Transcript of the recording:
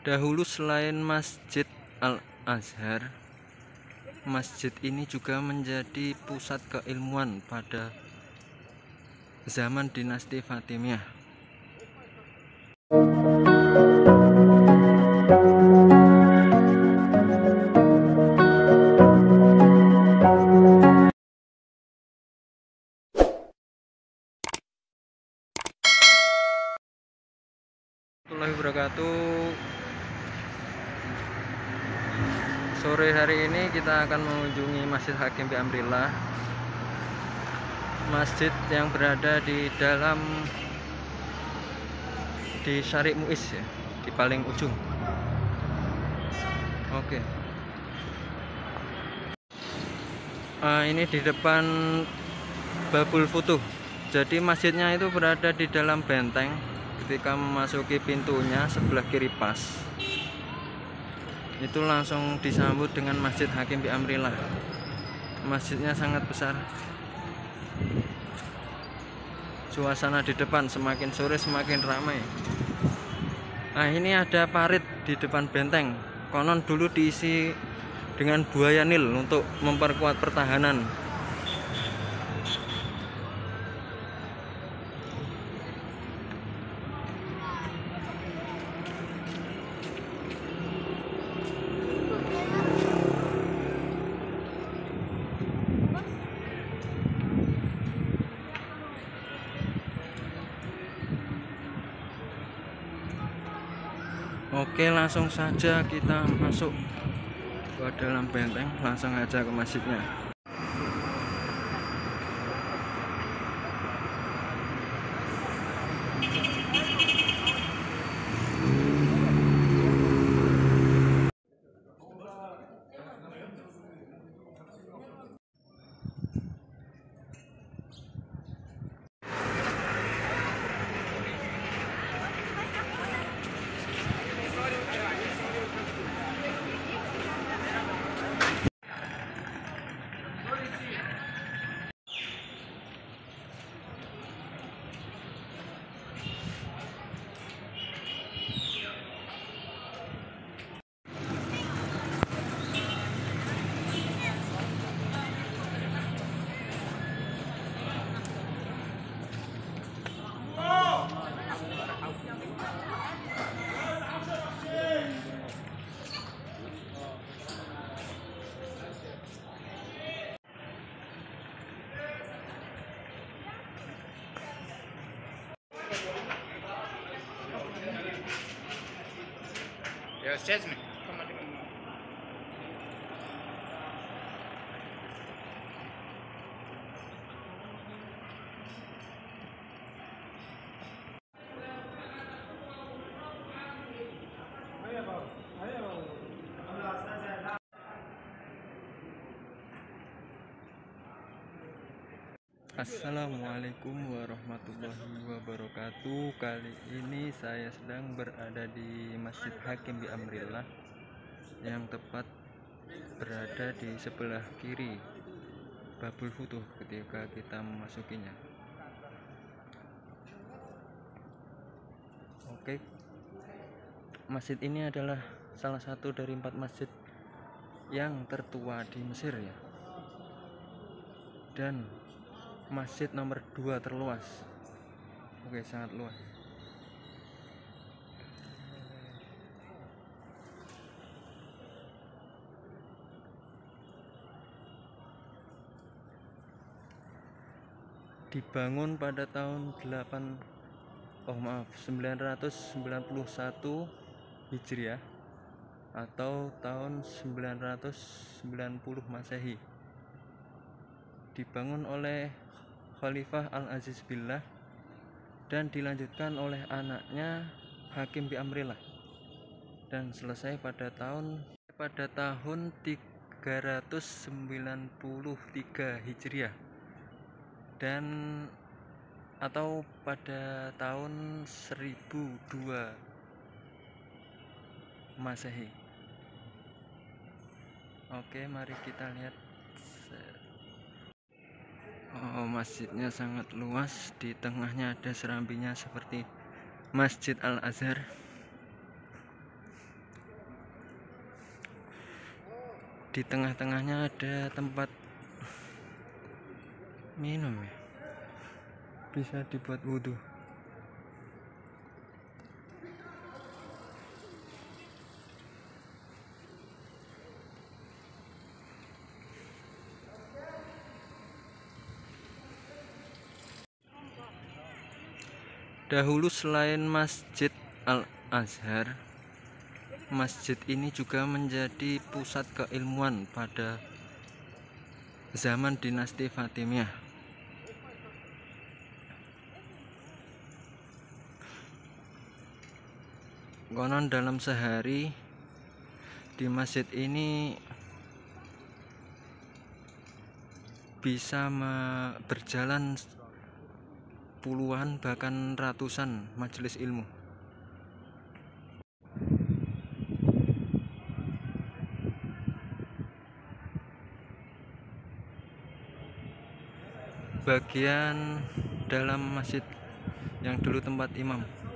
Dahulu selain Masjid Al-Azhar, masjid ini juga menjadi pusat keilmuan pada zaman dinasti Fatimiyah. Warahmatullahi wabarakatuh. Sore hari ini kita akan mengunjungi Masjid Hakim bi Amrillah, masjid yang berada di Syariq Muiz ya, di paling ujung. Oke. Ini di depan Babul Futuh. Jadi masjidnya itu berada di dalam benteng. Ketika memasuki pintunya sebelah kiri pas, itu langsung disambut dengan Masjid Hakim bi Amrillah. Masjidnya sangat besar. Suasana di depan semakin sore semakin ramai. Nah, ini ada parit di depan benteng. Konon dulu diisi dengan buaya Nil untuk memperkuat pertahanan. Oke, langsung saja kita masuk ke dalam benteng, langsung aja ke masjidnya. يا أستاذنا Assalamualaikum warahmatullahi wabarakatuh. Kali ini saya sedang berada di Masjid Hakim bi Amrillah, yang tepat berada di sebelah kiri Babul Futuh ketika kita memasukinya. Oke, masjid ini adalah salah satu dari 4 masjid yang tertua di Mesir ya, dan masjid nomor 2 terluas. Oke, sangat luas. Dibangun pada tahun 991 Hijriah atau tahun 990 Masehi. Dibangun oleh Khalifah Al-Aziz Billah dan dilanjutkan oleh anaknya Hakim bi Amrillah, dan selesai pada tahun 393 Hijriah dan atau pada tahun 1002 Masehi. Oke, mari kita lihat. Masjidnya sangat luas, di tengahnya ada serambinya seperti Masjid Al-Azhar. Di tengah-tengahnya ada tempat minum ya, bisa dibuat wudhu. Dahulu selain Masjid Al-Azhar, masjid ini juga menjadi pusat keilmuan pada zaman dinasti Fatimiyah. Konon dalam sehari di masjid ini bisa berjalan puluhan bahkan ratusan majelis ilmu. Bagian dalam masjid yang dulu tempat imam.